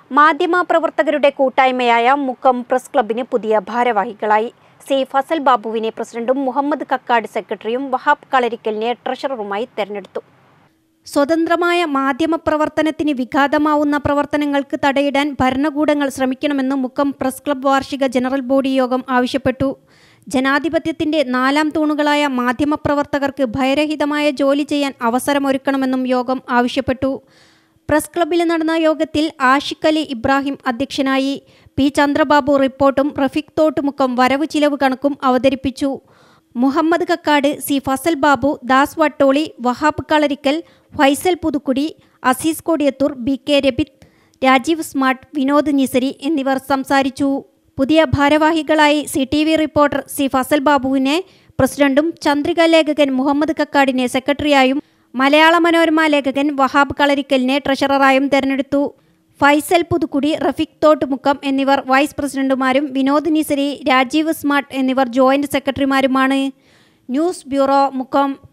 മാധ്യമപ്രവർത്തകരുടെ കൂട്ടായ്മയായ മുക്കം പ്രസ് ക്ലബിന് പുതിയ ഭാരവാഹികളായി സി ഫസൽ ബാബുവിനെ പ്രസിഡന്റും മുഹമ്മദ് കക്കാട് സെക്രട്ടറിയും വഹാബ് കളരിക്കലിനെ ട്രഷററുമായി തെരഞ്ഞെടുത്തു. സ്വതന്ത്രമായ മാധ്യമപ്രവർത്തനത്തിന് വിഘാതമാവുന്ന പ്രവർത്തനങ്ങൾക്ക് തടയിടാൻ ഭരണകൂടങ്ങൾ ശ്രമിക്കണമെന്ന് മുക്കം പ്രസ് ക്ലബ് വാർഷിക ജനറൽ ബോഡി യോഗം ആവശ്യപ്പെട്ടു. ജനാധിപത്യത്തിന്റെ 4-ാം തൂണുകളായ മാധ്യമപ്രവർത്തകർക്ക് ഭയരഹിതമായ ജോലി ചെയ്യാൻ അവസരമൊരുക്കണമെന്നും യോഗം ആവശ്യപ്പെട്ടു. പ്രസ് ക്ലബ്ബിൽ നടന്ന യോഗത്തിൽ ആഷിഖ് അലി ഇബ്രാഹിം അധ്യക്ഷനായി. പി ചന്ദ്രബാബു റിപ്പോർട്ടും റഫീഖ് തോട്ടുമുക്കം വരവ് ചിലവ് കണക്കും അവതരിപ്പിച്ചു. Muhammad Kakkad, C Fazal Babu, Das Vattoli, Wahab Kalarikkal, Faisal Puthukkudi, Azeez Kodiyathur, B K Rabith, Rajeev smart, Vinod Nisari എന്നിവർ സംസാരിച്ചു. പുതിയ ഭാരവാഹികളായി CTV റിപ്പോർട്ടർ സി ഫസൽ ബാബുവിനെ പ്രസിഡന്റും ചന്ദ്രിക ലേഖകൻ മുഹമ്മദ് കക്കാടിനെ സെക്രട്ടറിയായും മലയാള മനോരമ ലേഖകൻ വഹാബ് കളരിക്കലിനെ ട്രഷററായും തെരഞ്ഞെടുത്തു. ഫൈസൽ പുതുക്കുടി, റഫീഖ് തോട്ടുമുക്കം എന്നിവർ വൈസ് പ്രസിഡന്റുമാരും വിനോദ് നിസരി, രാജീവ് സ്മാർട്ട് എന്നിവർ ജോയിന്റ് സെക്രട്ടറിമാരുമാണ്. News bureau, Mukkam.